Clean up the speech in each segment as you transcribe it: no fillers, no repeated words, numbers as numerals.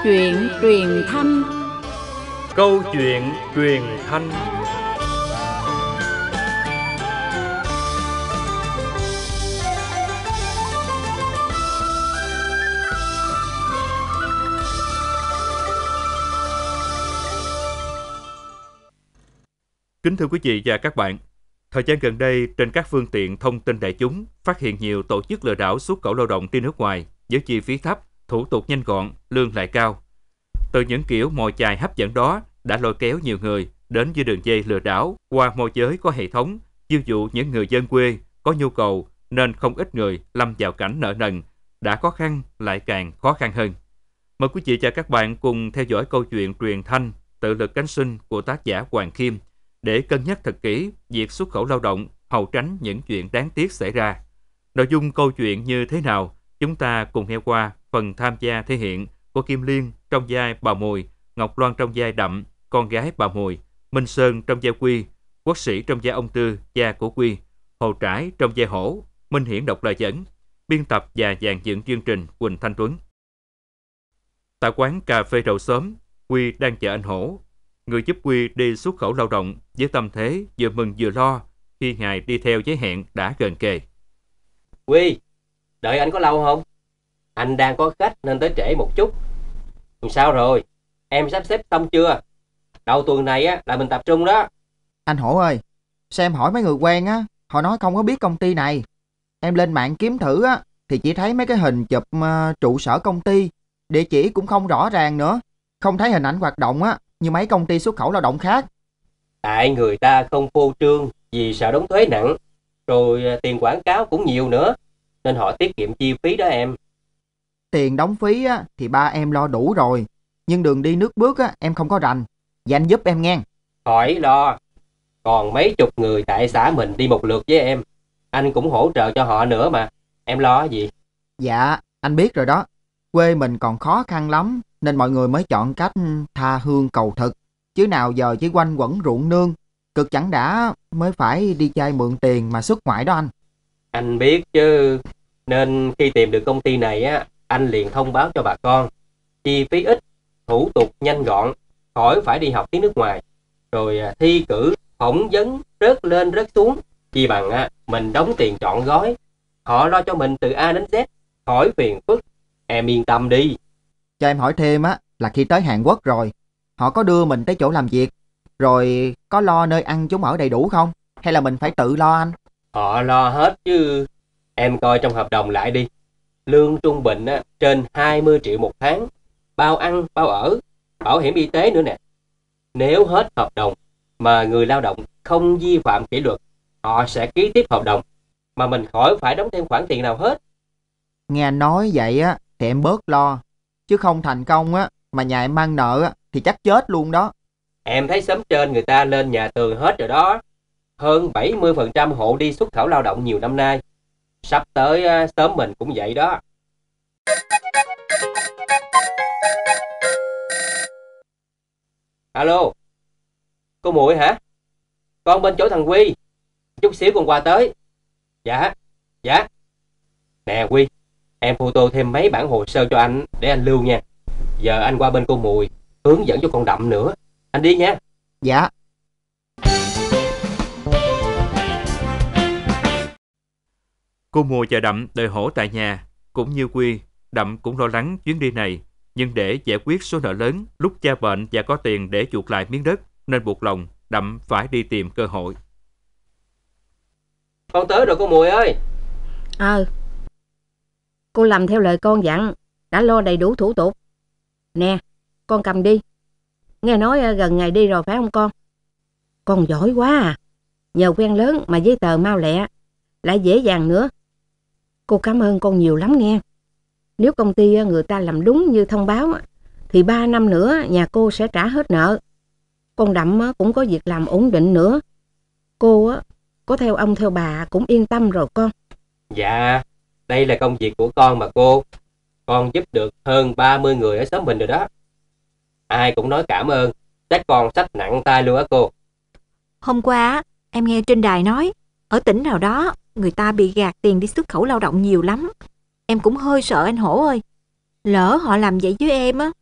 chuyện truyền thanh. Câu chuyện truyền thanh. Kính thưa quý vị và các bạn, thời gian gần đây trên các phương tiện thông tin đại chúng phát hiện nhiều tổ chức lừa đảo xuất khẩu lao động đi nước ngoài với chi phí thấp, thủ tục nhanh gọn, lương lại cao. Từ những kiểu mồi chài hấp dẫn đó đã lôi kéo nhiều người đến với đường dây lừa đảo qua môi giới có hệ thống, chiêu dụ những người dân quê có nhu cầu nên không ít người lâm vào cảnh nợ nần, đã khó khăn lại càng khó khăn hơn. Mời quý vị và các bạn cùng theo dõi câu chuyện truyền thanh Tự lực cánh sinh của tác giả Hoàng Kim để cân nhắc thật kỹ việc xuất khẩu lao động, hậu tránh những chuyện đáng tiếc xảy ra. Nội dung câu chuyện như thế nào, chúng ta cùng nghe qua phần tham gia thể hiện của Kim Liên trong vai bà Mùi, Ngọc Loan trong vai Đậm, con gái bà Mùi, Minh Sơn trong vai Quy, Quốc Sĩ trong vai ông Tư, cha của Quy, Hồ Trải trong vai Hổ, Minh Hiển đọc lời dẫn, biên tập và dàn dựng chương trình Quỳnh Thanh Tuấn. Tại quán cà phê đầu xóm, Quy đang chờ anh Hổ, người giúp Quy đi xuất khẩu lao động với tâm thế vừa mừng vừa lo khi ngày đi theo giới hẹn đã gần kề. Quy, đợi anh có lâu không? Anh đang có khách nên tới trễ một chút. Sao rồi? Em sắp xếp xong chưa? Đầu tuần này á là mình tập trung đó. Anh Hổ ơi, sao em hỏi mấy người quen á, họ nói không có biết công ty này. Em lên mạng kiếm thử á thì chỉ thấy mấy cái hình chụp trụ sở công ty, địa chỉ cũng không rõ ràng nữa, không thấy hình ảnh hoạt động á như mấy công ty xuất khẩu lao động khác. Tại người ta không phô trương vì sợ đóng thuế nặng, rồi tiền quảng cáo cũng nhiều nữa, nên họ tiết kiệm chi phí đó em. Tiền đóng phí á thì ba em lo đủ rồi, nhưng đường đi nước bước á em không có rành, và anh giúp em nghe. Khỏi lo, còn mấy chục người tại xã mình đi một lượt với em, anh cũng hỗ trợ cho họ nữa mà, em lo gì? Dạ, anh biết rồi đó, quê mình còn khó khăn lắm nên mọi người mới chọn cách tha hương cầu thực, chứ nào giờ chỉ quanh quẩn ruộng nương, cực chẳng đã mới phải đi vay mượn tiền mà xuất ngoại đó anh. Anh biết chứ, nên khi tìm được công ty này á, anh liền thông báo cho bà con. Chi phí ít, thủ tục nhanh gọn, khỏi phải đi học tiếng nước ngoài, rồi thi cử, phỏng vấn, rớt lên rớt xuống. Chi bằng á, mình đóng tiền trọn gói, họ lo cho mình từ A đến Z, khỏi phiền phức, em yên tâm đi. Cho em hỏi thêm á, là khi tới Hàn Quốc rồi, họ có đưa mình tới chỗ làm việc, rồi có lo nơi ăn chúng ở đầy đủ không? Hay là mình phải tự lo anh? Họ lo hết chứ, em coi trong hợp đồng lại đi. Lương trung bình á, trên 20 triệu một tháng, bao ăn, bao ở, bảo hiểm y tế nữa nè. Nếu hết hợp đồng mà người lao động không vi phạm kỷ luật, họ sẽ ký tiếp hợp đồng, mà mình khỏi phải đóng thêm khoản tiền nào hết. Nghe anh nói vậy á, thì em bớt lo. Chứ không thành công á, mà nhà em mang nợ á, thì chắc chết luôn đó. Em thấy xóm trên người ta lên nhà tường hết rồi đó. Hơn 70% hộ đi xuất khẩu lao động nhiều năm nay. Sắp tới xóm mình cũng vậy đó. Alo, cô Muội hả? Con bên chỗ thằng Quy, chút xíu con qua tới. Dạ. Nè Quy, em photo thêm mấy bản hồ sơ cho anh để anh lưu nha. Giờ anh qua bên cô Mùi, hướng dẫn cho con Đậm nữa. Anh đi nha. Dạ. Cô Mùi và Đậm đợi Hổ tại nhà, cũng như Quy, Đậm cũng lo lắng chuyến đi này, nhưng để giải quyết số nợ lớn, lúc cha bệnh và có tiền để chuộc lại miếng đất, nên buộc lòng Đậm phải đi tìm cơ hội. Con tới rồi cô Mùi ơi. Cô làm theo lời con dặn, đã lo đầy đủ thủ tục. Nè, con cầm đi. Nghe nói gần ngày đi rồi phải không con? Con giỏi quá à. Nhờ quen lớn mà giấy tờ mau lẹ, lại dễ dàng nữa. Cô cảm ơn con nhiều lắm nghe. Nếu công ty người ta làm đúng như thông báo thì 3 năm nữa nhà cô sẽ trả hết nợ. Con Đậm cũng có việc làm ổn định nữa. Cô có theo ông theo bà cũng yên tâm rồi con. Dạ, đây là công việc của con mà cô. Con giúp được hơn 30 người ở xóm mình rồi đó. Ai cũng nói cảm ơn, chắc con xách nặng tay luôn á cô. Hôm qua em nghe trên đài nói, ở tỉnh nào đó người ta bị gạt tiền đi xuất khẩu lao động nhiều lắm. Em cũng hơi sợ anh Hổ ơi. Lỡ họ làm vậy với em á,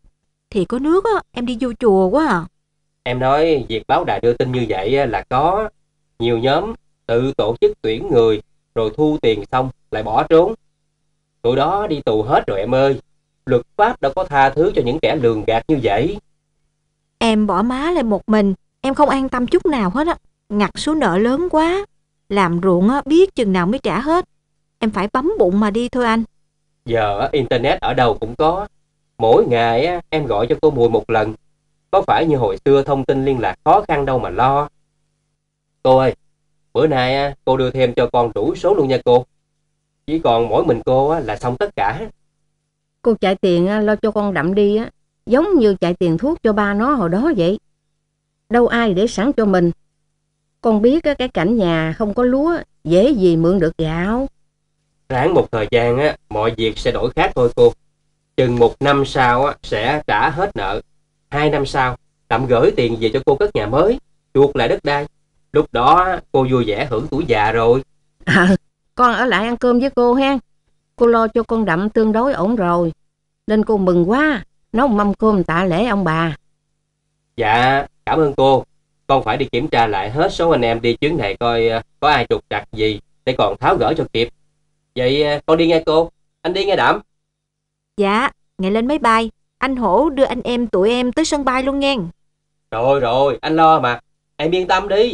thì có nước á, em đi vô chùa quá à. Em nói việc báo đài đưa tin như vậy á, là có nhiều nhóm tự tổ chức tuyển người rồi thu tiền xong lại bỏ trốn. Tụi đó đi tù hết rồi em ơi. Luật pháp đâu có tha thứ cho những kẻ lường gạt như vậy. Em bỏ má lên một mình, em không an tâm chút nào hết á. Ngặt số nợ lớn quá. Làm ruộng á, biết chừng nào mới trả hết. Em phải bấm bụng mà đi thôi anh. Giờ á, internet ở đâu cũng có. Mỗi ngày á, em gọi cho cô Mùi một lần. Có phải như hồi xưa thông tin liên lạc khó khăn đâu mà lo. Cô ơi, bữa nay á, cô đưa thêm cho con đủ số luôn nha cô. Chỉ còn mỗi mình cô á, là xong tất cả. Cô chạy tiền lo cho con Đậm đi á, giống như chạy tiền thuốc cho ba nó hồi đó vậy. Đâu ai để sẵn cho mình. Con biết cái cảnh nhà không có lúa, dễ gì mượn được gạo. Ráng một thời gian á, mọi việc sẽ đổi khác thôi cô. Chừng 1 năm sau á, sẽ trả hết nợ. 2 năm sau, Đậm gửi tiền về cho cô cất nhà mới, chuộc lại đất đai. Lúc đó á, cô vui vẻ hưởng tuổi già rồi. Con ở lại ăn cơm với cô ha. Cô lo cho con Đậm tương đối ổn rồi, nên cô mừng quá, nấu mâm cơm tạ lễ ông bà. Dạ, cảm ơn cô. Con phải đi kiểm tra lại hết số anh em đi chuyến này coi có ai trục trặc gì để còn tháo gỡ cho kịp. Vậy con đi nghe cô. Anh đi nghe Đậm. Dạ, ngày lên máy bay, anh Hổ đưa anh em tụi em tới sân bay luôn nghe. Rồi, anh lo mà. Em yên tâm đi.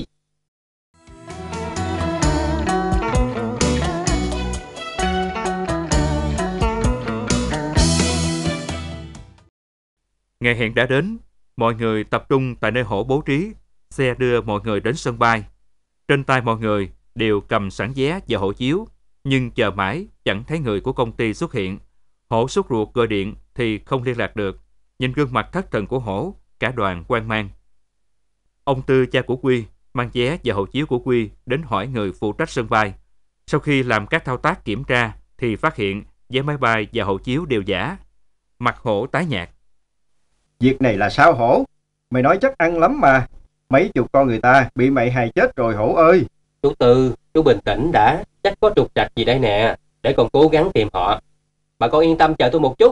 Ngày hẹn đã đến, mọi người tập trung tại nơi Hổ bố trí, xe đưa mọi người đến sân bay. Trên tay mọi người đều cầm sẵn vé và hộ chiếu, nhưng chờ mãi chẳng thấy người của công ty xuất hiện. Hổ sốt ruột gọi điện thì không liên lạc được. Nhìn gương mặt thất thần của Hổ, cả đoàn hoang mang. Ông Tư, cha của Quy, mang vé và hộ chiếu của Quy đến hỏi người phụ trách sân bay. Sau khi làm các thao tác kiểm tra thì phát hiện vé máy bay và hộ chiếu đều giả. Mặt Hổ tái nhợt. Việc này là sao Hổ? Mày nói chắc ăn lắm mà. Mấy chục con người ta bị mày hại chết rồi Hổ ơi. Chú Tư, chú bình tĩnh đã. Chắc có trục trặc gì đây nè. Để con cố gắng tìm họ. Bà con yên tâm chờ tôi một chút.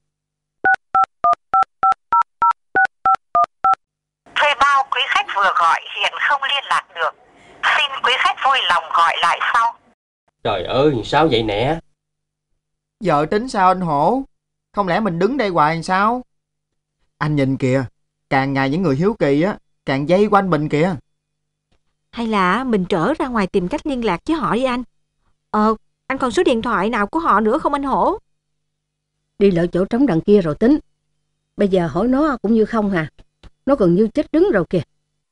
Thuê bao quý khách vừa gọi hiện không liên lạc được. Xin quý khách vui lòng gọi lại sau. Trời ơi, sao vậy nè? Giờ tính sao anh Hổ? Không lẽ mình đứng đây hoài làm sao? Anh nhìn kìa, càng ngày những người hiếu kỳ á, càng dây quanh mình kìa. Hay là mình trở ra ngoài tìm cách liên lạc với họ đi anh. Anh còn số điện thoại nào của họ nữa không anh Hổ? Đi lợi chỗ trống đằng kia rồi tính. Bây giờ hỏi nó cũng như không hà. Nó gần như chết đứng rồi kìa.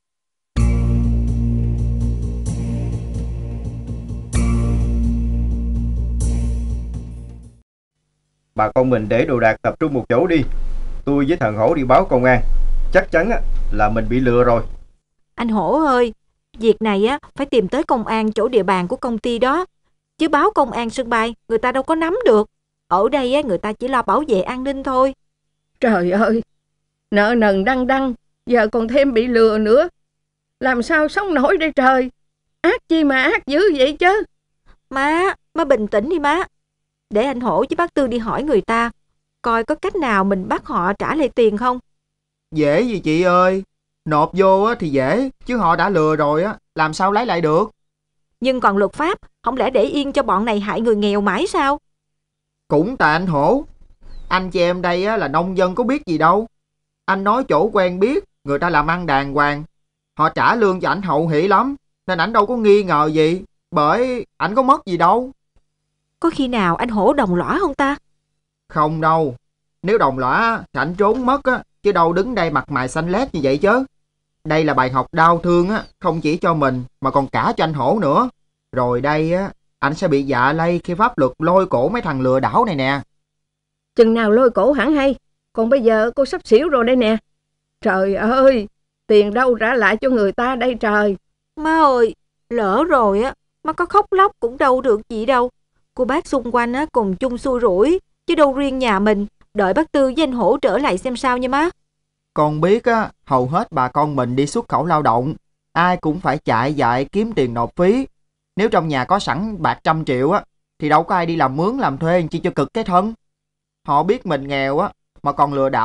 Bà con mình để đồ đạc tập trung một chỗ đi. Tôi với thằng Hổ đi báo công an. Chắc chắn là mình bị lừa rồi. Anh Hổ ơi, việc này á phải tìm tới công an chỗ địa bàn của công ty đó. Chứ báo công an sân bay, người ta đâu có nắm được. Ở đây á, người ta chỉ lo bảo vệ an ninh thôi. Trời ơi, nợ nần đăng đăng, giờ còn thêm bị lừa nữa. Làm sao sống nổi đây trời. Ác chi mà ác dữ vậy chứ. Má bình tĩnh đi má. Để anh Hổ với bác Tư đi hỏi người ta, coi có cách nào mình bắt họ trả lại tiền không. Dễ gì chị ơi. Nộp vô thì dễ, chứ họ đã lừa rồi á, làm sao lấy lại được. Nhưng còn luật pháp, không lẽ để yên cho bọn này hại người nghèo mãi sao? Cũng tại anh Hổ. Anh chị em đây á, là nông dân có biết gì đâu. Anh nói chỗ quen biết, người ta làm ăn đàng hoàng. Họ trả lương cho ảnh hậu hỷ lắm, nên ảnh đâu có nghi ngờ gì. Bởi ảnh có mất gì đâu. Có khi nào anh Hổ đồng lõa không ta? Không đâu. Nếu đồng lõa thì ảnh trốn mất á, chứ đâu đứng đây mặt mày xanh lét như vậy chứ. Đây là bài học đau thương á, không chỉ cho mình mà còn cả cho anh Hổ nữa. Rồi đây á, anh sẽ bị dạ lây khi pháp luật lôi cổ mấy thằng lừa đảo này nè. Chừng nào lôi cổ hẳn hay. Còn bây giờ cô sắp xỉu rồi đây nè. Trời ơi, tiền đâu trả lại cho người ta đây trời. Má ơi, lỡ rồi á, má có khóc lóc cũng đâu được gì đâu. Cô bác xung quanh á cùng chung xui rủi, chứ đâu riêng nhà mình. Đợi bác Tư với anh Hổ trở lại xem sao nha má. Con biết á, hầu hết bà con mình đi xuất khẩu lao động, ai cũng phải chạy dại kiếm tiền nộp phí. Nếu trong nhà có sẵn bạc 100 triệu á, thì đâu có ai đi làm mướn làm thuê chi cho cực cái thân. Họ biết mình nghèo á, mà còn lừa đảo,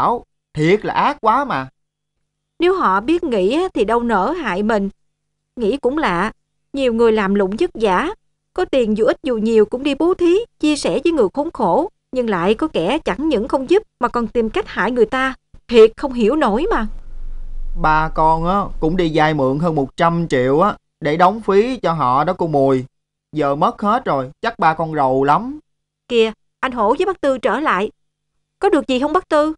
Thiệt là ác quá mà. Nếu họ biết nghĩ thì đâu nỡ hại mình. Nghĩ cũng lạ, nhiều người làm lụng vất vả, có tiền dù ít dù nhiều cũng đi bố thí, chia sẻ với người khốn khổ, nhưng lại có kẻ chẳng những không giúp mà còn tìm cách hại người ta. Thiệt không hiểu nổi mà. Ba con á cũng đi vay mượn hơn 100 triệu á để đóng phí cho họ đó cô Mùi. Giờ mất hết rồi, chắc ba con rầu lắm. Kìa, anh Hổ với bác Tư trở lại. Có được gì không bác Tư?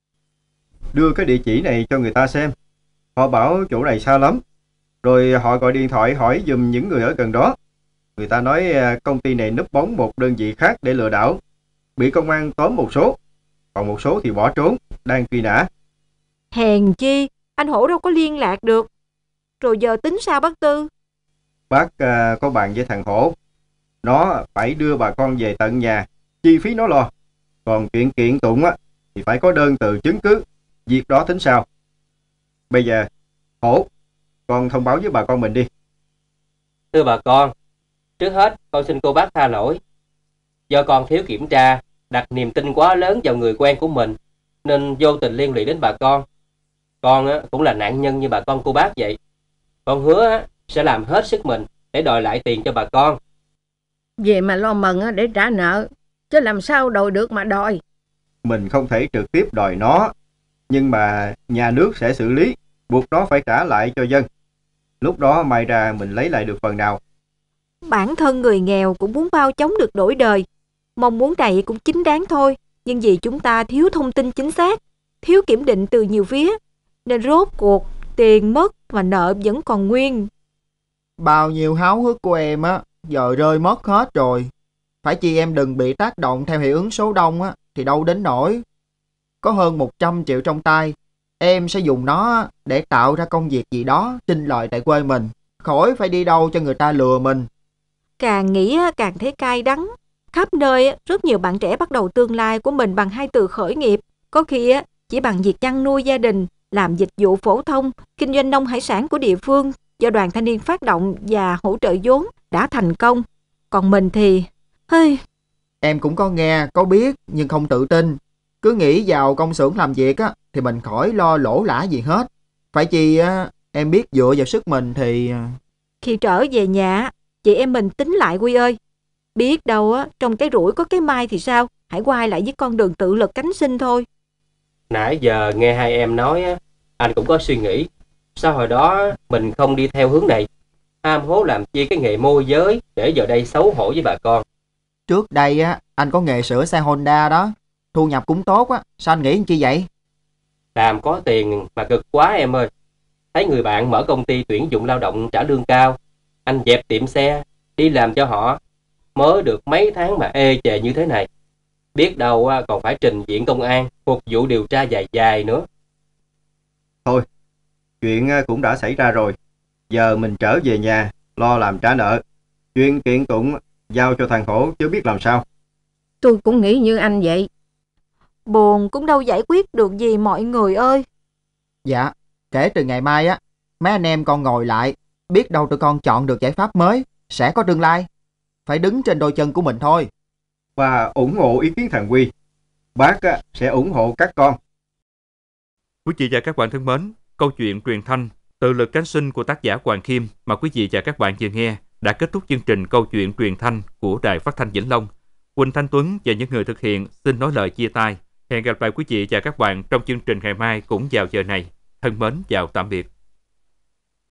Đưa cái địa chỉ này cho người ta xem. Họ bảo chỗ này xa lắm. Rồi họ gọi điện thoại hỏi giùm những người ở gần đó. Người ta nói công ty này núp bóng một đơn vị khác để lừa đảo. Bị công an tóm một số. Còn một số thì bỏ trốn, đang truy nã. Hèn chi, anh Hổ đâu có liên lạc được. Rồi giờ tính sao bác Tư? Bác có bàn với thằng Hổ. Nó phải đưa bà con về tận nhà, chi phí nó lo. Còn chuyện kiện tụng á thì phải có đơn từ chứng cứ. Việc đó tính sao? Bây giờ, Hổ, con thông báo với bà con mình đi. Thưa bà con, trước hết con xin cô bác tha lỗi. Do con thiếu kiểm tra, đặt niềm tin quá lớn vào người quen của mình, nên vô tình liên lụy đến bà con. Con cũng là nạn nhân như bà con cô bác vậy. Con hứa sẽ làm hết sức mình để đòi lại tiền cho bà con. Về mà lo mừng để trả nợ, chứ làm sao đòi được mà đòi. Mình không thể trực tiếp đòi nó, nhưng mà nhà nước sẽ xử lý, buộc nó phải trả lại cho dân. Lúc đó may ra mình lấy lại được phần nào. Bản thân người nghèo cũng muốn mau chóng được đổi đời. Mong muốn này cũng chính đáng thôi, nhưng vì chúng ta thiếu thông tin chính xác, thiếu kiểm định từ nhiều phía, nên rốt cuộc tiền mất mà nợ vẫn còn nguyên. Bao nhiêu háo hức của em á, giờ rơi mất hết rồi. Phải chi em đừng bị tác động theo hiệu ứng số đông á, thì đâu đến nổi. Có hơn 100 triệu trong tay, em sẽ dùng nó để tạo ra công việc gì đó sinh lợi tại quê mình, khỏi phải đi đâu cho người ta lừa mình. Càng nghĩ càng thấy cay đắng. Khắp nơi rất nhiều bạn trẻ bắt đầu tương lai của mình bằng 2 từ khởi nghiệp. Có khi chỉ bằng việc chăn nuôi gia đình, làm dịch vụ phổ thông, kinh doanh nông hải sản của địa phương do đoàn thanh niên phát động và hỗ trợ vốn đã thành công. Còn mình thì... Em cũng có nghe, có biết nhưng không tự tin. Cứ nghĩ vào công xưởng làm việc á thì mình khỏi lo lỗ lã gì hết. Phải chi em biết dựa vào sức mình thì... Khi trở về nhà, chị em mình tính lại Quy ơi. Biết đâu trong cái rủi có cái mai thì sao? Hãy quay lại với con đường tự lực cánh sinh thôi. Nãy giờ nghe hai em nói anh cũng có suy nghĩ. Sao hồi đó mình không đi theo hướng này? Ham hố làm chi cái nghề môi giới để giờ đây xấu hổ với bà con. Trước đây anh có nghề sửa xe Honda đó. Thu nhập cũng tốt á. Sao anh nghĩ làm chi vậy? Làm có tiền mà cực quá em ơi. Thấy người bạn mở công ty tuyển dụng lao động trả lương cao. Anh dẹp tiệm xe, đi làm cho họ. Mới được mấy tháng mà ê chề như thế này. Biết đâu còn phải trình diện công an, phục vụ điều tra dài dài nữa. Thôi, chuyện cũng đã xảy ra rồi. Giờ mình trở về nhà, lo làm trả nợ. Chuyện kiện tụng giao cho thằng Hổ chứ biết làm sao. Tôi cũng nghĩ như anh vậy. Buồn cũng đâu giải quyết được gì mọi người ơi. Dạ, kể từ ngày mai á, mấy anh em con ngồi lại, biết đâu tụi con chọn được giải pháp mới, sẽ có tương lai. Phải đứng trên đôi chân của mình thôi. Và ủng hộ ý kiến thằng Quy. Bác sẽ ủng hộ các con. Quý vị và các bạn thân mến, câu chuyện truyền thanh Tự lực cánh sinh của tác giả Hoàng Khiêm mà quý vị và các bạn vừa nghe đã kết thúc chương trình câu chuyện truyền thanh của Đài Phát thanh Vĩnh Long. Quỳnh Thanh Tuấn và những người thực hiện xin nói lời chia tay. Hẹn gặp lại quý vị và các bạn trong chương trình ngày mai cũng vào giờ này. Thân mến chào tạm biệt.